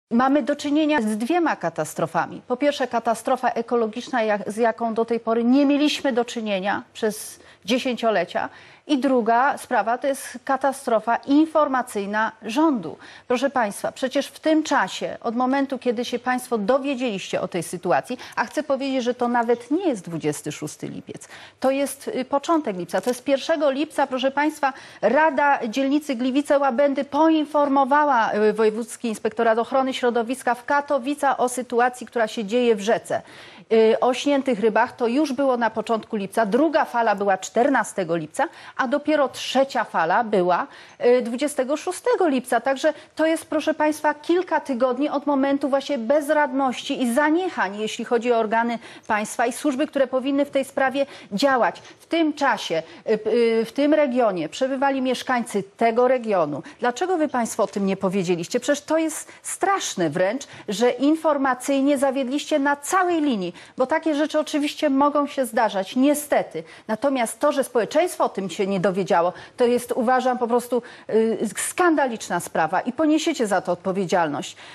Mamy do czynienia z dwiema katastrofami. Po pierwsze, katastrofa ekologiczna, z jaką do tej pory nie mieliśmy do czynienia przez dziesięciolecia. I druga sprawa to jest katastrofa informacyjna rządu. Proszę Państwa, przecież w tym czasie, od momentu, kiedy się Państwo dowiedzieliście o tej sytuacji, a chcę powiedzieć, że to nawet nie jest 26 lipiec, to jest początek lipca, to jest 1 lipca, proszę Państwa, Rada Dzielnicy Gliwice-Łabędy poinformowała Wojewódzki Inspektorat Ochrony Środowiska w Katowicach o sytuacji, która się dzieje w rzece. O śniętych rybach to już było na początku lipca, druga fala była 14 lipca, a dopiero trzecia fala była 26 lipca. Także to jest, proszę Państwa, kilka tygodni od momentu właśnie bezradności i zaniechań, jeśli chodzi o organy państwa i służby, które powinny w tej sprawie działać. W tym czasie, w tym regionie przebywali mieszkańcy tego regionu. Dlaczego wy Państwo o tym nie powiedzieliście? Przecież to jest straszne wręcz, że informacyjnie zawiedliście na całej linii, bo takie rzeczy oczywiście mogą się zdarzać, niestety. Natomiast to, że społeczeństwo o tym się nie dowiedziało, to jest, uważam, po prostu skandaliczna sprawa i poniesiecie za to odpowiedzialność.